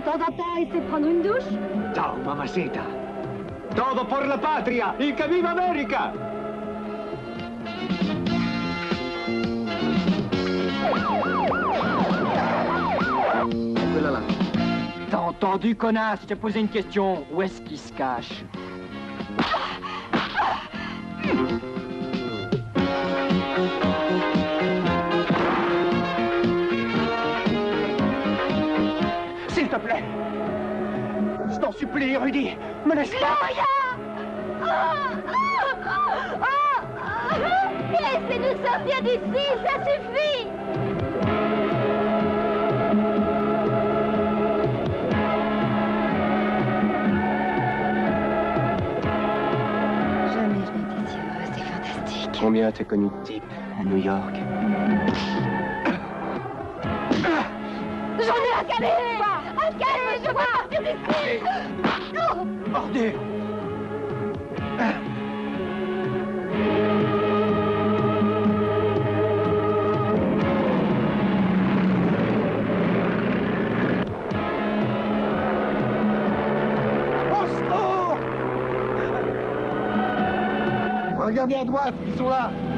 temps en temps, essaie de prendre une douche. Ciao, mamacita. Todo por la patria y que viva América. Quella là. T'as entendu, connasse? Je t'ai posé une question. Où est-ce qu'il se cache? S'il te plaît. Je t'en supplie, Rudy. Me laisse pas. Laissez-nous sortir d'ici, ça suffit. Jamais je n'ai été si heureuse, c'est fantastique. Combien t'as connu de types à New York? J'en ai un calme! Un calme, je veux partir d'ici! Bordel. Regardez à droite, ils sont là.